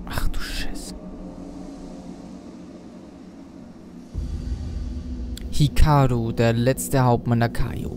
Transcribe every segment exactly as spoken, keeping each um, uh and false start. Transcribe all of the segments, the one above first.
Ach du Scheiße. Hikaru, der letzte Hauptmann der Kaio.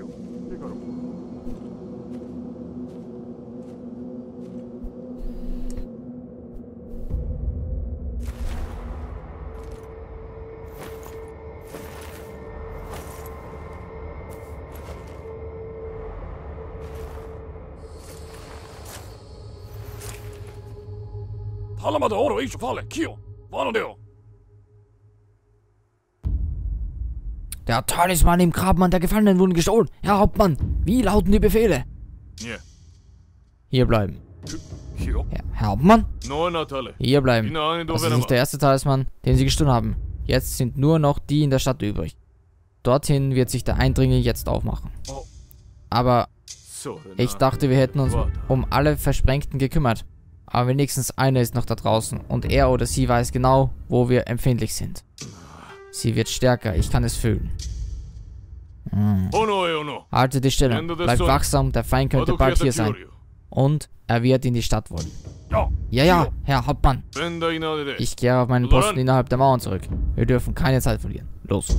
Der Talisman im Graben an der Gefallenen wurden gestohlen. Herr Hauptmann, wie lauten die Befehle? Hier bleiben. Herr, Herr Hauptmann? Hier bleiben. Das ist nicht der erste Talisman, den Sie gestohlen haben. Jetzt sind nur noch die in der Stadt übrig. Dorthin wird sich der Eindringling jetzt aufmachen. Aber ich dachte, wir hätten uns um alle Versprengten gekümmert. Aber wenigstens einer ist noch da draußen und er oder sie weiß genau, wo wir empfindlich sind. Sie wird stärker, ich kann es fühlen. Hm. Halte die Stellung, bleib wachsam, der Feind könnte bald hier sein. Und er wird in die Stadt wollen. Ja, ja, Herr Hauptmann. Ich kehre auf meinen Posten innerhalb der Mauern zurück. Wir dürfen keine Zeit verlieren. Los.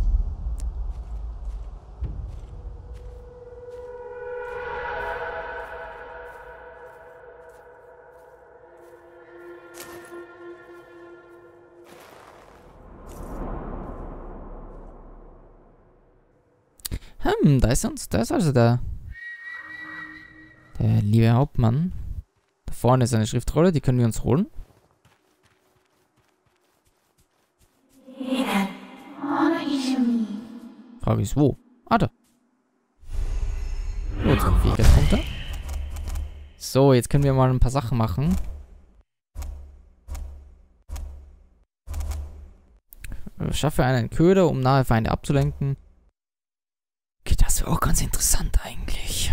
Hm, da ist uns, da ist also der, der liebe Hauptmann. Da vorne ist eine Schriftrolle, die können wir uns holen. Frage ist, wo? Ah, da. Gut, so, Fähigkeitspunkte. So, jetzt können wir mal ein paar Sachen machen. Schaffe einen Köder, um nahe Feinde abzulenken. Okay, das wäre auch ganz interessant eigentlich.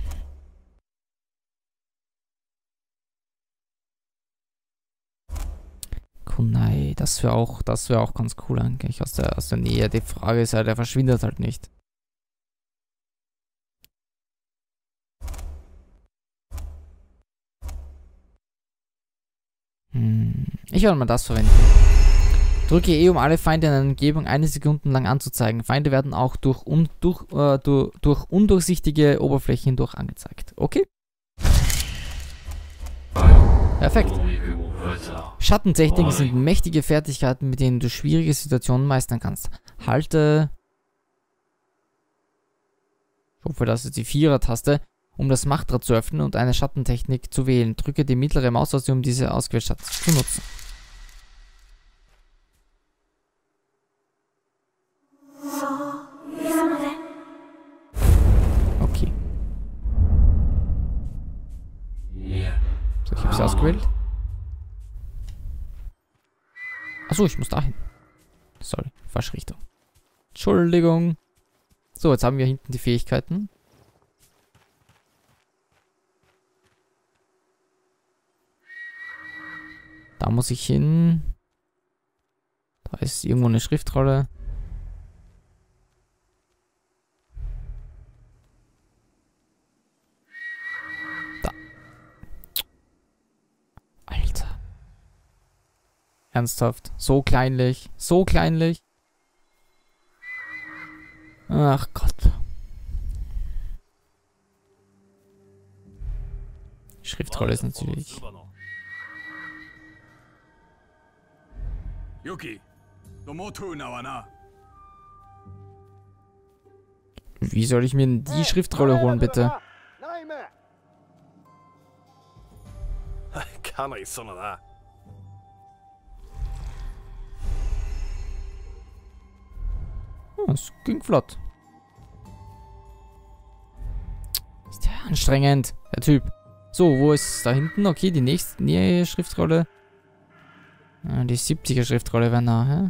Kunai, das wäre auch, das wäre auch ganz cool eigentlich aus der, aus der Nähe. Die Frage ist halt, der verschwindet halt nicht. Hm, ich werde mal das verwenden. Drücke E, um alle Feinde in einer Umgebung eine Sekunde lang anzuzeigen. Feinde werden auch durch, un, durch, äh, durch, durch undurchsichtige Oberflächen hindurch angezeigt. Okay. Perfekt. Schattentechniken sind mächtige Fertigkeiten, mit denen du schwierige Situationen meistern kannst. Halte... Ich hoffe, das ist die Vierer-Taste, um das Machtrad zu öffnen und eine Schattentechnik zu wählen. Drücke die mittlere Maustaste, um diese ausgewählte Schatten zu nutzen. Okay. So, ich habe sie ausgewählt. Achso, ich muss dahin. Sorry, falsche Richtung. Entschuldigung. So, jetzt haben wir hinten die Fähigkeiten. Da muss ich hin. Da ist irgendwo eine Schriftrolle. Da. Alter. Ernsthaft. So kleinlich. So kleinlich. Ach Gott. Die Schriftrolle ist natürlich... Wie soll ich mir denn die Schriftrolle holen, bitte? Oh, es ging flott. Ist ja anstrengend, der Typ. So, wo ist da hinten? Okay, die nächste Nähe Schriftrolle. Ah, die siebziger Schriftrolle wäre nah, hä?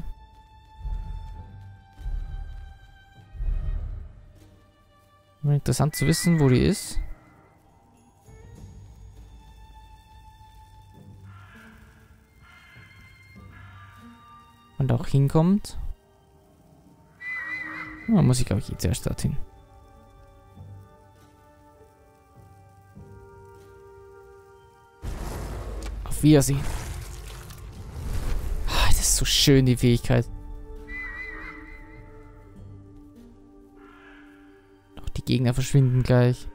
Interessant zu wissen, wo die ist. Und auch hinkommt. Da muss ich, glaube ich, jetzt erst dorthin. Auf Wiedersehen. ist so schön, die Fähigkeit. Doch die Gegner verschwinden gleich.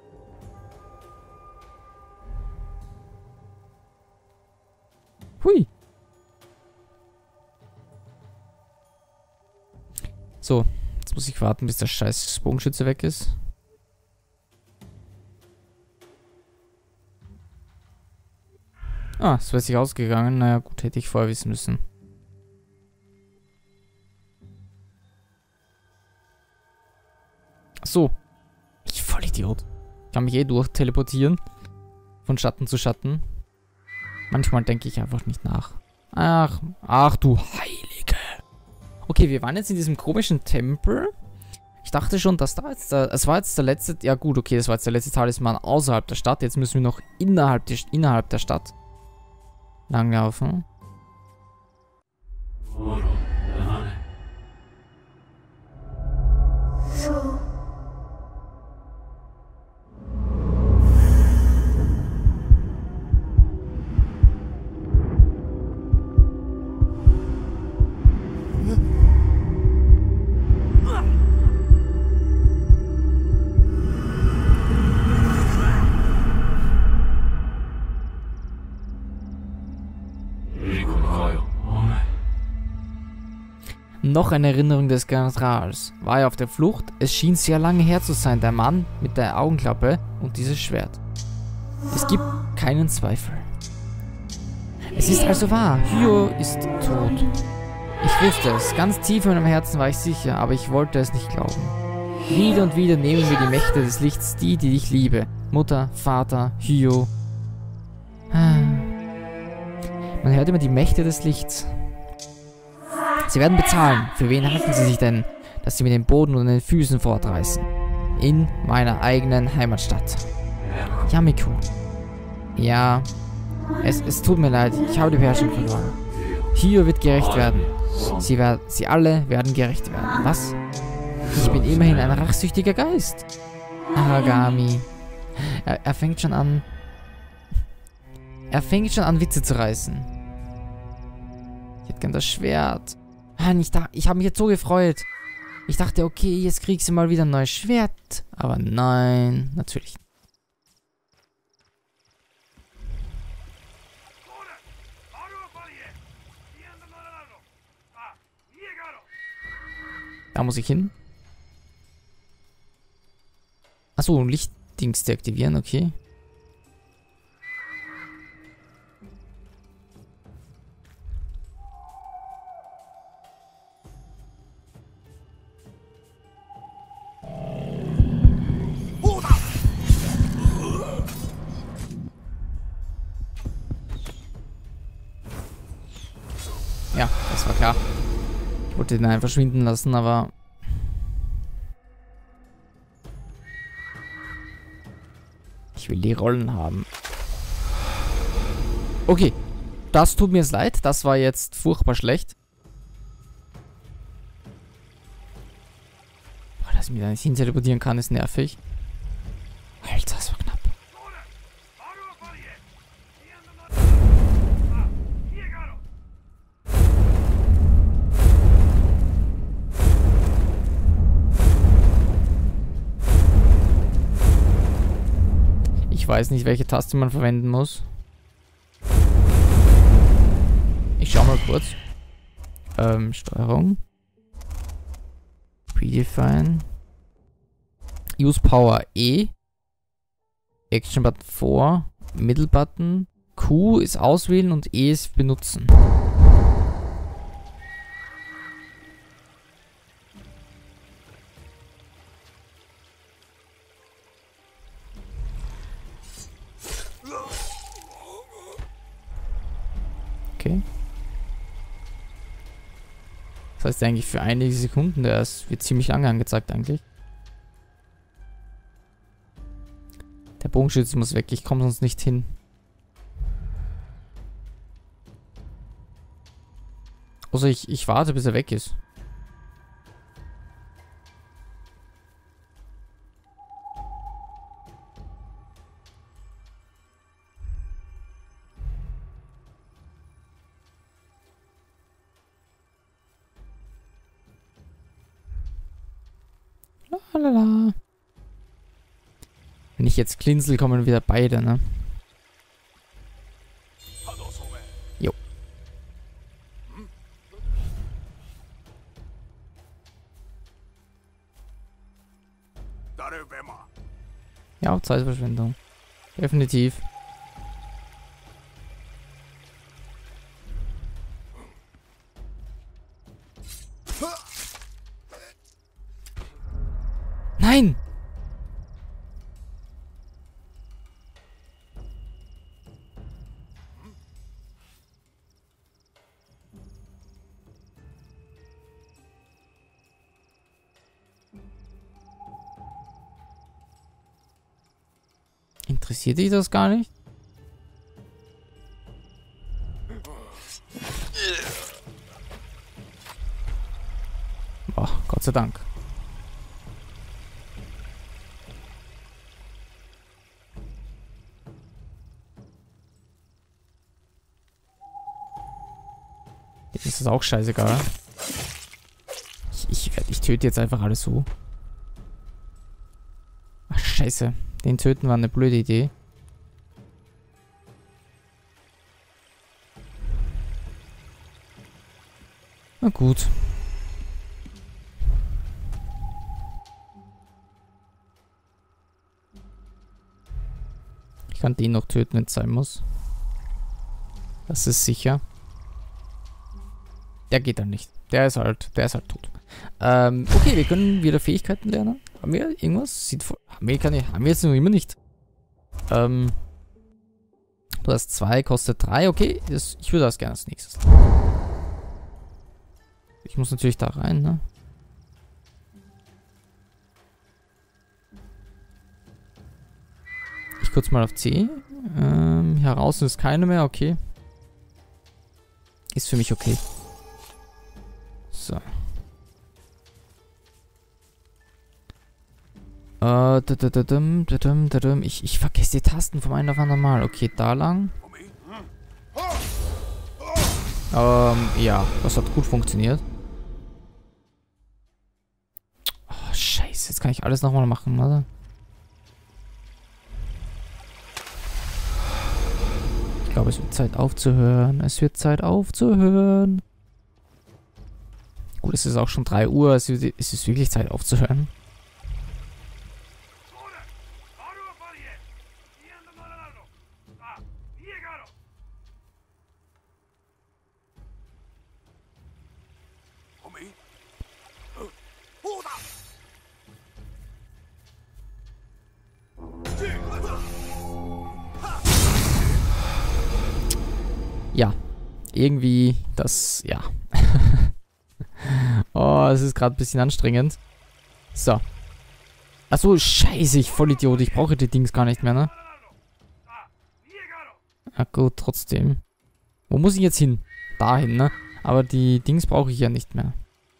Hui. So, jetzt muss ich warten, bis der scheiß Bogenschütze weg ist. Ah, so ist sich ausgegangen. Naja, gut, hätte ich vorher wissen müssen. Ach so. Ich Vollidiot. Ich kann mich eh durchteleportieren. Von Schatten zu Schatten. Manchmal denke ich einfach nicht nach. Ach, ach du Heilige. Okay, wir waren jetzt in diesem komischen Tempel. Ich dachte schon, dass da jetzt der... Es war jetzt der letzte... Ja gut, okay, das war jetzt der letzte Talisman außerhalb der Stadt. Jetzt müssen wir noch innerhalb, die, innerhalb der Stadt langlaufen. Noch eine Erinnerung des Generals. War er auf der Flucht? Es schien sehr lange her zu sein, der Mann mit der Augenklappe und dieses Schwert. Es gibt keinen Zweifel. Es ist also wahr, Hyo ist tot. Ich wusste es, ganz tief in meinem Herzen war ich sicher, aber ich wollte es nicht glauben. Wieder und wieder nehmen wir die Mächte des Lichts, die, die ich liebe. Mutter, Vater, Hyo. Man hört immer die Mächte des Lichts. Sie werden bezahlen. Für wen halten sie sich denn, dass sie mir den Boden unter den Füßen fortreißen? In meiner eigenen Heimatstadt. Yamiko. Ja, es, es tut mir leid. Ich habe die Beherrschung verloren. Hyo wird gerecht werden. Sie, werden, sie alle werden gerecht werden. Was? Ich bin immerhin ein rachsüchtiger Geist. Aragami. Er, er fängt schon an... Er fängt schon an, Witze zu reißen. Ich hätte gern das Schwert. Ich, ich habe mich jetzt so gefreut. Ich dachte, okay, jetzt kriegst du mal wieder ein neues Schwert. Aber nein, natürlich. Da muss ich hin. Achso, Lichtdings deaktivieren, okay. Ja, das war klar. Ich wollte den einfach verschwinden lassen, aber... Ich will die Rollen haben. Okay. Das tut mir jetzt leid. Das war jetzt furchtbar schlecht. Boah, dass ich mich da nicht hin teleportieren kann, ist nervig. Alter, das war knapp. Ich weiß nicht, welche Taste man verwenden muss. Ich schau mal kurz. Ähm, Steuerung. Predefine. Use Power E. Action Button vor. Middle Button. Q ist auswählen und E ist benutzen. Okay. Das heißt eigentlich für einige Sekunden, der ist, wird ziemlich lange angezeigt eigentlich. Der Bogenschütze muss weg, ich komme sonst nicht hin. Also ich, ich warte, bis er weg ist. Lalala. Wenn ich jetzt klinsel, kommen wieder beide, ne? Jo. Ja, Zeitverschwendung. Definitiv. Nein! Interessiert dich das gar nicht? Oh, Gott sei Dank. Jetzt ist das auch scheißegal. Ich, ich, ich töte jetzt einfach alles so. Ach, scheiße. Den töten war eine blöde Idee. Na gut. Ich kann den noch töten, wenn es sein muss. Das ist sicher. Der geht dann nicht. Der ist halt, der ist halt tot. Ähm, okay, wir können wieder Fähigkeiten lernen. Haben wir irgendwas? Sieht voll. Haben wir, kann ich, haben wir jetzt noch immer nicht. Ähm. Du hast zwei, kostet drei. Okay, das, ich würde das gerne als nächstes. Ich muss natürlich da rein, ne? Ich kurz mal auf C. Ähm, hier draußen ist keine mehr, okay. Ist für mich okay. So. Äh, ich, ich vergesse die Tasten vom einen auf anderen Mal. Okay, da lang. Ähm, ja, das hat gut funktioniert. Oh, scheiße, jetzt kann ich alles nochmal machen, oder? Ich glaube, es wird Zeit aufzuhören. Es wird Zeit aufzuhören. Gut, es ist auch schon drei Uhr. Es ist wirklich Zeit aufzuhören. Ja, irgendwie das, ja. Oh, es ist gerade ein bisschen anstrengend. So. Achso, scheiße, ich Vollidiot. Ich brauche die Dings gar nicht mehr, ne? Na gut, trotzdem. Wo muss ich jetzt hin? Dahin, ne? Aber die Dings brauche ich ja nicht mehr.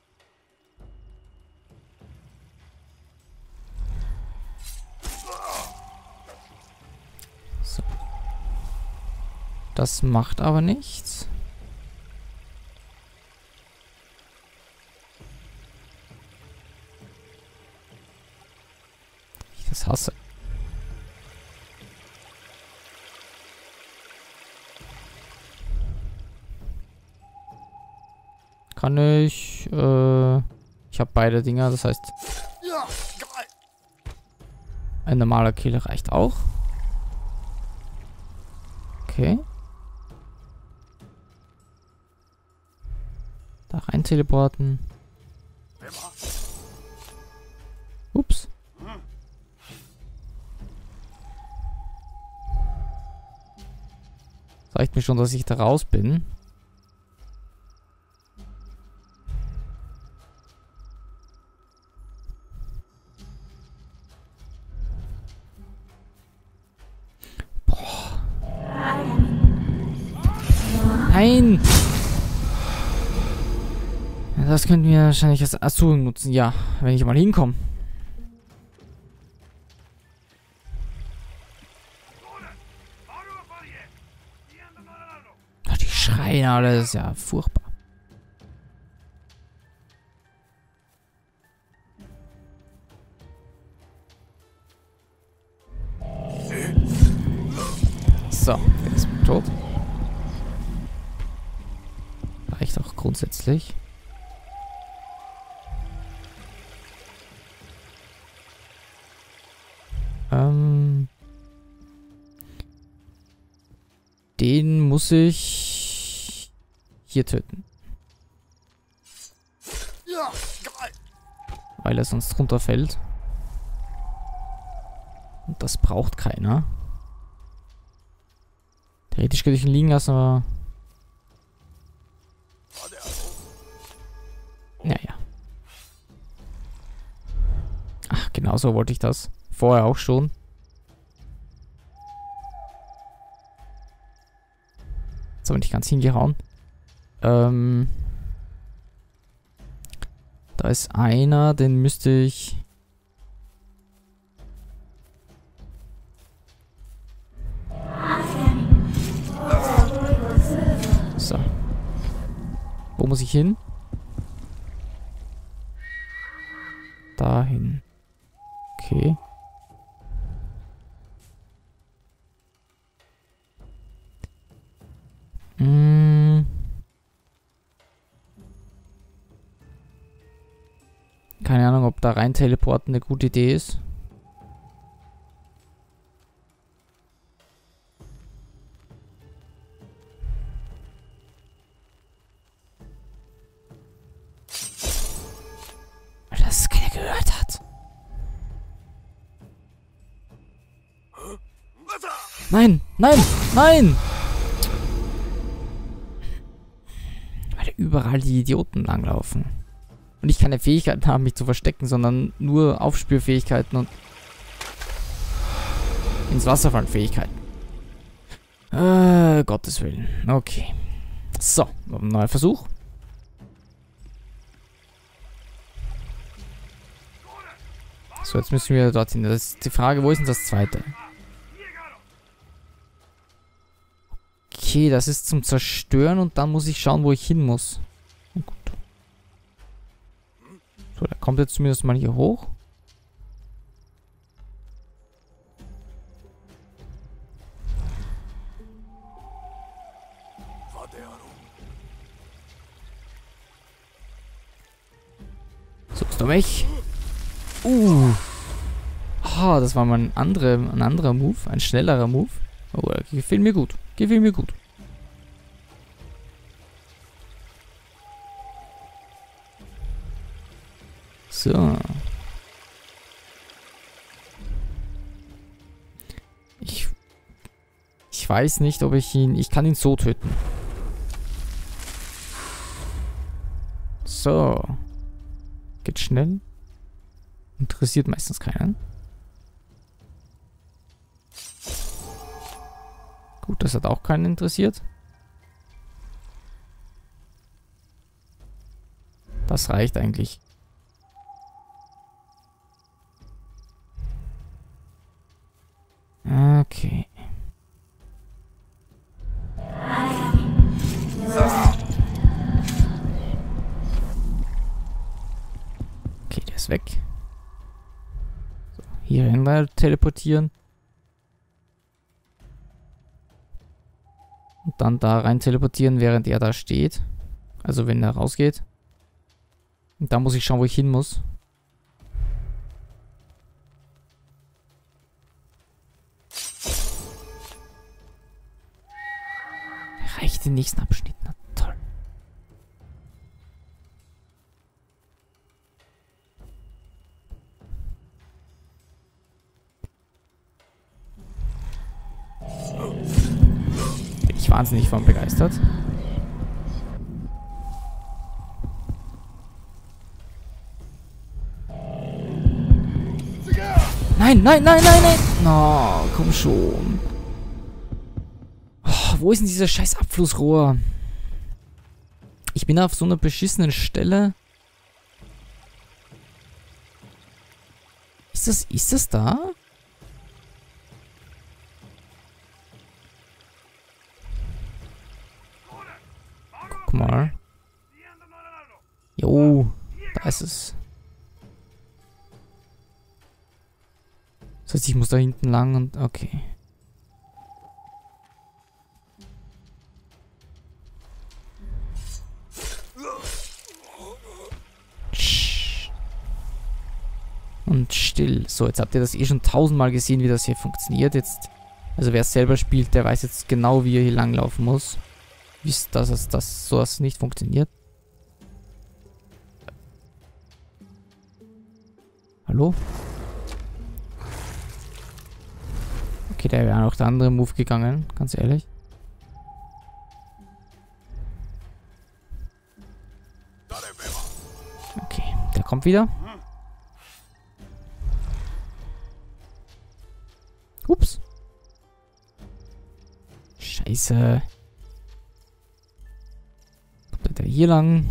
So. Das macht aber nichts. Ich das hasse. Kann ich, äh, ich habe beide Dinger, das heißt, ein normaler Kill reicht auch. Okay. Da rein teleporten. Ups. Reicht mir schon, dass ich da raus bin. Nein! Das könnten wir wahrscheinlich als Azul nutzen. Ja, wenn ich mal hinkomme. Ach, die schreien alle. Das ist ja furchtbar. So, der ist tot. Reicht auch grundsätzlich. Ähm... Den muss ich hier töten. Weil er sonst runterfällt. Und das braucht keiner. Theoretisch könnte ich ihn liegen lassen, aber... Naja. Ach, genau so wollte ich das. Vorher auch schon. Jetzt aber nicht ganz hingehauen. Ähm... Da ist einer, den müsste ich... So. Wo muss ich hin? Dahin. Okay. Hm. Keine Ahnung, ob da rein teleporten eine gute Idee ist. Dass es keiner gehört hat. Nein, nein, nein! Weil überall die Idioten langlaufen. Und ich keine Fähigkeiten haben, mich zu verstecken, sondern nur Aufspürfähigkeiten und ins Wasser fallen Fähigkeiten. Äh, Gottes Willen. Okay. So, noch ein neuer Versuch. So, jetzt müssen wir dorthin. Das ist die Frage, wo ist denn das zweite? Okay, das ist zum Zerstören und dann muss ich schauen, wo ich hin muss. Na gut. So, der kommt jetzt zumindest mal hier hoch. So, ist er weg. Uh. Ah, das war mal ein, andere, ein anderer Move. Ein schnellerer Move. Oh, der gefällt mir gut. Gefällt mir gut. So. Ich... Ich weiß nicht, ob ich ihn... Ich kann ihn so töten. So. Geht schnell. Interessiert meistens keinen. Gut, das hat auch keinen interessiert. Das reicht eigentlich. Okay. Okay, der ist weg. So, hier hin teleportieren. Und dann da rein teleportieren, während er da steht. Also wenn er rausgeht. Und da muss ich schauen, wo ich hin muss. Reicht den nächsten Abschnitt. Na toll. Bin ich wahnsinnig von begeistert. Nein, nein, nein, nein, nein. Na, no, komm schon. Oh, wo ist denn dieser scheiß Abflussrohr? Ich bin auf so einer beschissenen Stelle. Ist das, ist das da? Guck mal. Jo, da ist es. Das heißt, ich muss da hinten lang und... Okay. Und still. So, jetzt habt ihr das eh schon tausendmal gesehen, wie das hier funktioniert. Jetzt, also wer es selber spielt, der weiß jetzt genau, wie er hier langlaufen muss. Wisst, dass es das sowas nicht funktioniert. Hallo? Okay, da wäre auch der andere Move gegangen, ganz ehrlich. Okay, der kommt wieder. Ups. Scheiße. Kommt der hier lang?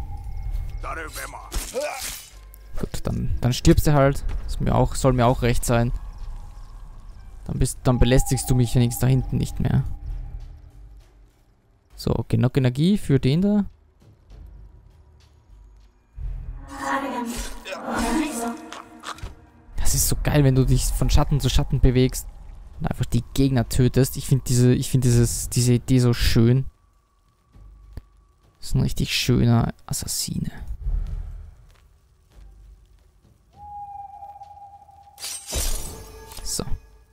Gut, dann, dann stirbst du halt. Ist mir auch, soll mir auch recht sein. Dann, bist, dann belästigst du mich wenigstens da hinten nicht mehr. So, genug Energie für den da. Das ist so geil, wenn du dich von Schatten zu Schatten bewegst und einfach die Gegner tötest. Ich finde diese, ich finde dieses, diese Idee so schön. Das ist ein richtig schöner Assassine. So.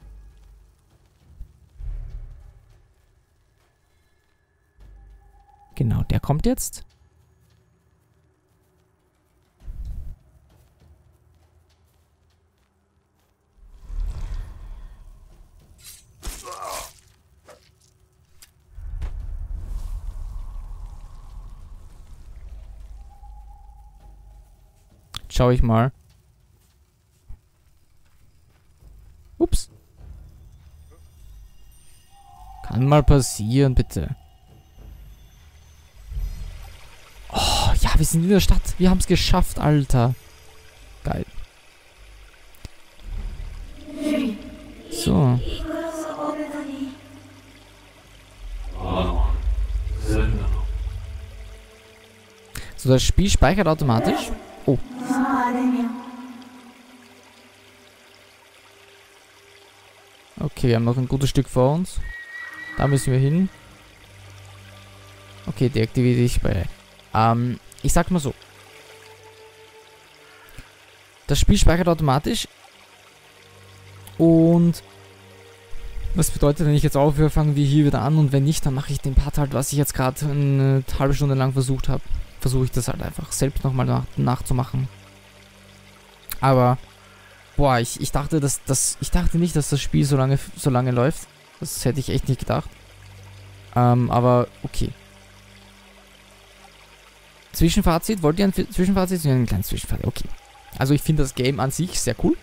Genau, der kommt jetzt. Schau ich mal. Ups. Kann mal passieren, bitte. Oh, ja, wir sind in der Stadt. Wir haben es geschafft, Alter. Geil. So. So, das Spiel speichert automatisch. Oh. Okay, wir haben noch ein gutes Stück vor uns. Da müssen wir hin. Okay, deaktiviere ich bei... Ähm, ich sag mal so. Das Spiel speichert automatisch. Und... Was bedeutet, wenn ich jetzt aufhöre, fangen wir hier wieder an. Und wenn nicht, dann mache ich den Part halt, was ich jetzt gerade eine halbe Stunde lang versucht habe. Versuche ich das halt einfach selbst nochmal nach, nachzumachen. Aber... Boah, ich, ich dachte, dass das. Ich dachte nicht, dass das Spiel so lange so lange läuft. Das hätte ich echt nicht gedacht. Ähm, aber okay. Zwischenfazit, wollt ihr ein Zwischenfazit? Ein kleines Zwischenfazit, okay. Also ich finde das Game an sich sehr cool.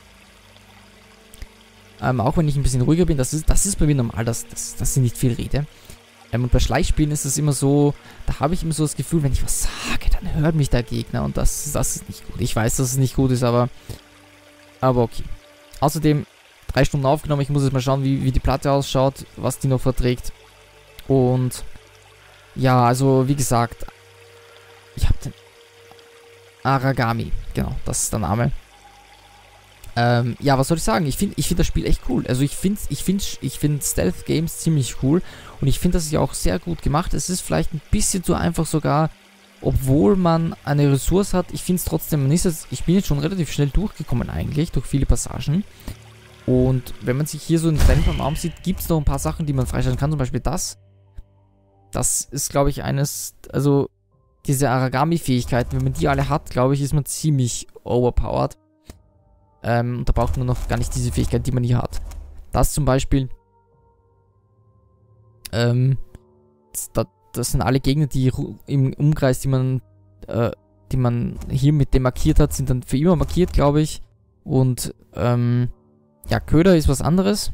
Ähm, auch wenn ich ein bisschen ruhiger bin, das ist, das ist bei mir normal, dass, dass, dass ich nicht viel rede. Ähm, und bei Schleichspielen ist es immer so, da habe ich immer so das Gefühl, wenn ich was sage, dann hört mich der Gegner und das, das ist nicht gut. Ich weiß, dass es nicht gut ist, aber... Aber okay. Außerdem drei Stunden aufgenommen. Ich muss jetzt mal schauen, wie, wie die Platte ausschaut, was die noch verträgt. Und ja, also wie gesagt, ich habe den Aragami. Genau, das ist der Name. Ähm, ja, was soll ich sagen? Ich finde ich find das Spiel echt cool. Also ich finde ich find, ich find Stealth Games ziemlich cool. Und ich finde das ist ja auch sehr gut gemacht. Es ist vielleicht ein bisschen zu einfach sogar... Obwohl man eine Ressource hat, ich finde es trotzdem, man ist jetzt, ich bin jetzt schon relativ schnell durchgekommen eigentlich, durch viele Passagen. Und wenn man sich hier so einen kleinen am Arm sieht, gibt es noch ein paar Sachen, die man freischalten kann, zum Beispiel das. Das ist, glaube ich, eines, also diese Aragami-Fähigkeiten, wenn man die alle hat, glaube ich, ist man ziemlich overpowered. Ähm, und da braucht man noch gar nicht diese Fähigkeit, die man hier hat. Das zum Beispiel, ähm, das, das sind alle Gegner, die im Umkreis, die man, äh, die man hier mit dem markiert hat, sind dann für immer markiert, glaube ich. Und, ähm, ja, Köder ist was anderes.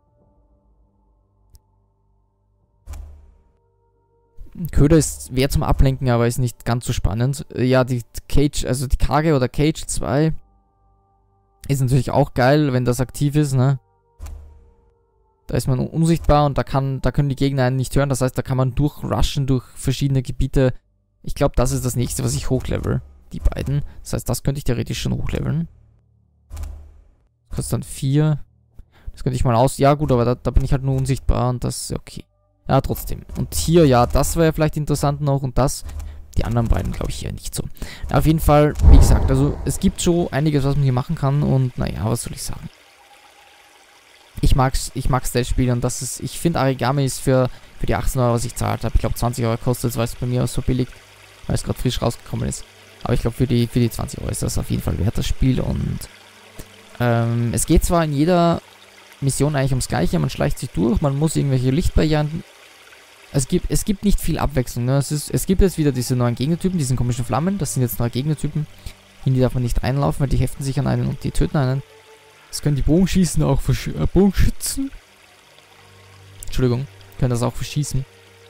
Köder ist wäre zum Ablenken, aber ist nicht ganz so spannend. Ja, die Cage, also die Kage oder Cage zwei ist natürlich auch geil, wenn das aktiv ist, ne? Da ist man unsichtbar und da kann, da können die Gegner einen nicht hören. Das heißt, da kann man durchrushen durch verschiedene Gebiete. Ich glaube, das ist das nächste, was ich hochlevel. Die beiden. Das heißt, das könnte ich theoretisch schon hochleveln. Das kostet dann vier. Das könnte ich mal aus... Ja gut, aber da, da bin ich halt nur unsichtbar und das ist okay. Ja, trotzdem. Und hier, ja, das wäre vielleicht interessant noch und das. Die anderen beiden glaube ich eher nicht so. Auf jeden Fall, wie gesagt, also es gibt schon einiges, was man hier machen kann und naja, was soll ich sagen. Ich mag's, ich mag's das Spiel und das ist, ich finde Arigami ist für, für die achtzehn Euro, was ich zahlt habe, ich glaube zwanzig Euro kostet es, weil es bei mir auch so billig, weil es gerade frisch rausgekommen ist. Aber ich glaube für die, für die zwanzig Euro ist das auf jeden Fall wert, das Spiel und ähm, es geht zwar in jeder Mission eigentlich ums Gleiche, man schleicht sich durch, man muss irgendwelche Lichtbarrieren. Es gibt, es gibt nicht viel Abwechslung, ne? Es, ist, es gibt jetzt wieder diese neuen Gegnertypen, diesen komischen Flammen, das sind jetzt neue Gegnertypen. In die darf man nicht reinlaufen, weil die heften sich an einen und die töten einen. Das können die Bogenschießen auch versch äh, Bogenschützen. Entschuldigung, können das auch verschießen.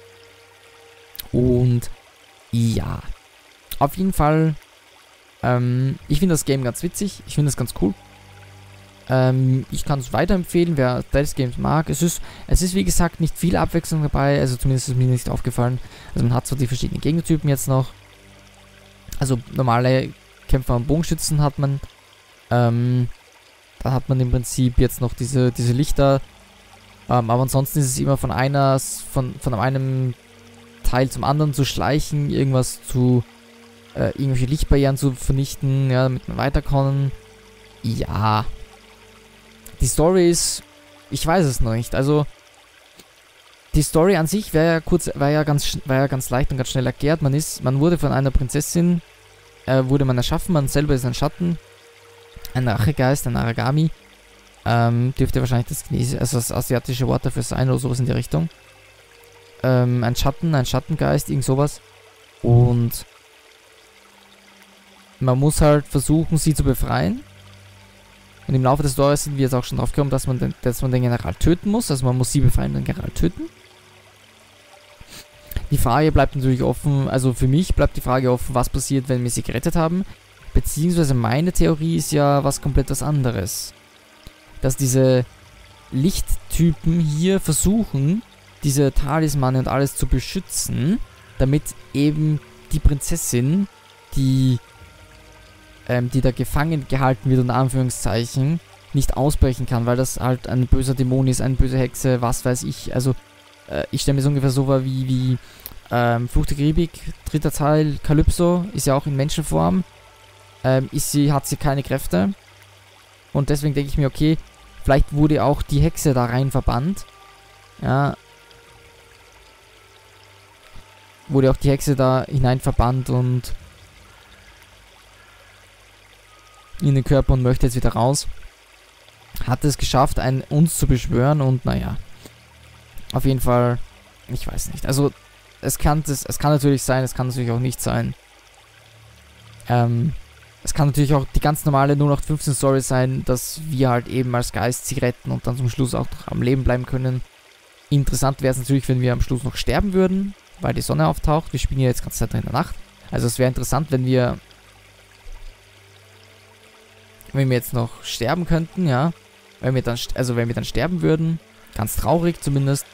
Und ja, auf jeden Fall, ähm, ich finde das Game ganz witzig, ich finde das ganz cool. Ähm, ich kann es weiterempfehlen, wer Stealth Games mag. Es ist, es ist wie gesagt nicht viel Abwechslung dabei, also zumindest ist mir nicht aufgefallen. Also man hat so die verschiedenen Gegnertypen jetzt noch. Also normale Kämpfer und Bogenschützen hat man. Ähm, da hat man im Prinzip jetzt noch diese, diese Lichter. Ähm, aber ansonsten ist es immer von einer, von, von einem Teil zum anderen zu schleichen, irgendwas zu, äh, irgendwelche Lichtbarrieren zu vernichten, ja, damit man weiterkommen. Ja. Die Story ist, ich weiß es noch nicht, also die Story an sich wäre ja kurz, war ja ganz, war ja ganz leicht und ganz schnell erklärt. Man ist, man wurde von einer Prinzessin, äh, wurde man erschaffen, man selber ist ein Schatten, ein Rachegeist, ein Aragami, ähm, dürfte wahrscheinlich das chinesische, also das asiatische Wort dafür sein oder sowas in die Richtung. Ähm, ein Schatten, ein Schattengeist, irgend sowas. Und man muss halt versuchen, sie zu befreien. Und im Laufe des Stories sind wir jetzt auch schon drauf gekommen, dass man den, dass man den General töten muss. Also man muss sie befreien und den General töten. Die Frage bleibt natürlich offen, also für mich bleibt die Frage offen, was passiert, wenn wir sie gerettet haben. Beziehungsweise meine Theorie ist ja was komplett was anderes. Dass diese Lichttypen hier versuchen, diese Talismane und alles zu beschützen, damit eben die Prinzessin, die Ähm, die da gefangen gehalten wird, unter Anführungszeichen, nicht ausbrechen kann, weil das halt ein böser Dämon ist, eine böse Hexe, was weiß ich. Also, äh, ich stelle mir so ungefähr so vor wie, wie ähm, Fluch der Karibik, dritter Teil, Calypso, ist ja auch in Menschenform. Ähm, ist sie, hat sie keine Kräfte. Und deswegen denke ich mir, okay, vielleicht wurde auch die Hexe da rein verbannt. Ja. Wurde auch die Hexe da hinein verbannt und in den Körper und möchte jetzt wieder raus. Hat es geschafft, einen, uns zu beschwören und naja. Auf jeden Fall, ich weiß nicht. Also, es kann, das, es kann natürlich sein, es kann natürlich auch nicht sein. Ähm, es kann natürlich auch die ganz normale null acht fünfzehn Story sein, dass wir halt eben als Geist sie retten und dann zum Schluss auch noch am Leben bleiben können. Interessant wäre es natürlich, wenn wir am Schluss noch sterben würden, weil die Sonne auftaucht. Wir spielen ja jetzt ganz Zeit in der Nacht. Also es wäre interessant, wenn wir wenn wir jetzt noch sterben könnten, ja, wenn wir dann, also wenn wir dann sterben würden, ganz traurig zumindest,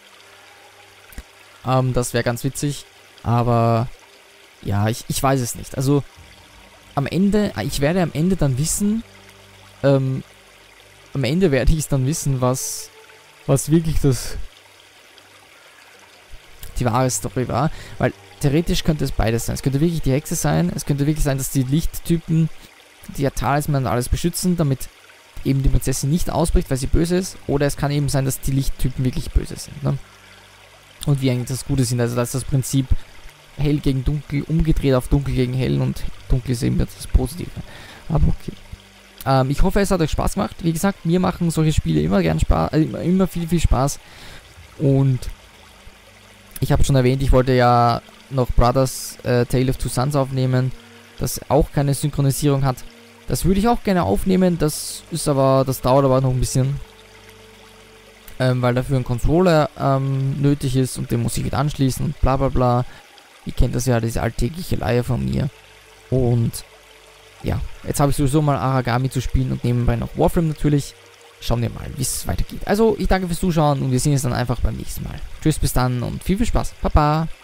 ähm, das wäre ganz witzig, aber, ja, ich, ich weiß es nicht, also, am Ende, ich werde am Ende dann wissen, ähm, am Ende werde ich es dann wissen, was, was wirklich das, die wahre Story war, weil theoretisch könnte es beides sein, es könnte wirklich die Hexe sein, es könnte wirklich sein, dass die Lichttypen die Talisman alles beschützen, damit eben die Prinzessin nicht ausbricht, weil sie böse ist. Oder es kann eben sein, dass die Lichttypen wirklich böse sind. Ne? Und wie eigentlich das Gute sind. Also das ist das Prinzip hell gegen dunkel, umgedreht auf dunkel gegen hell und dunkel ist eben das Positive. Aber okay. Ähm, ich hoffe, es hat euch Spaß gemacht. Wie gesagt, mir machen solche Spiele immer gern Spaß, äh, immer viel, viel Spaß. Und ich habe schon erwähnt, ich wollte ja noch Brothers äh, Tale of Two Sons aufnehmen, das auch keine Synchronisierung hat. Das würde ich auch gerne aufnehmen, das ist aber, das dauert aber noch ein bisschen. Ähm, weil dafür ein Controller ähm, nötig ist und den muss ich wieder anschließen und bla bla bla. Ihr kennt das ja, diese alltägliche Leier von mir. Und ja, jetzt habe ich sowieso mal Aragami zu spielen und nebenbei noch Warframe natürlich. Schauen wir mal, wie es weitergeht. Also, ich danke fürs Zuschauen und wir sehen uns dann einfach beim nächsten Mal. Tschüss, bis dann und viel, viel Spaß. Baba!